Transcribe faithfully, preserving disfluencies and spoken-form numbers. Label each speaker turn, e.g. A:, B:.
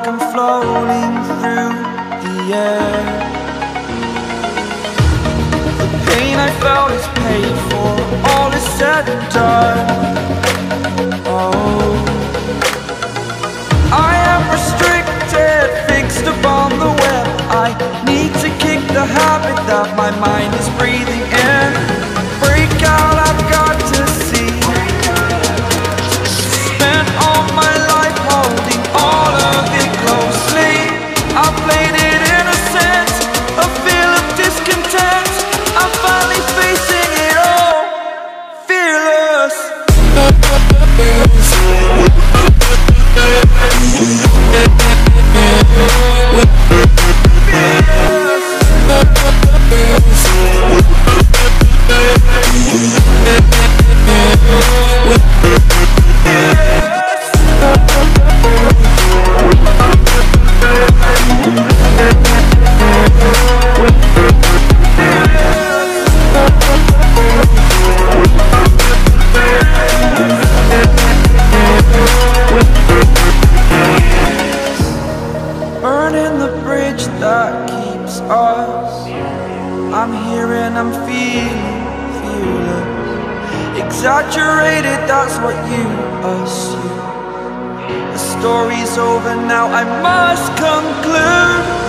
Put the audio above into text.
A: like I'm floating through the air. The pain I felt is paid for, all is said and done. Oh, I am restricted, fixed upon the web. I need to kick the habit that my mind is breathing in. Break out, I've got to see. Spent all my life holding all of it closely. I played it innocent, a feel of discontent. I'm finally facing it all, fearless. Burning the bridge that keeps us. I'm here and I'm feeling fearless. Exaggerated, that's what you assume. The story's over now, I must conclude.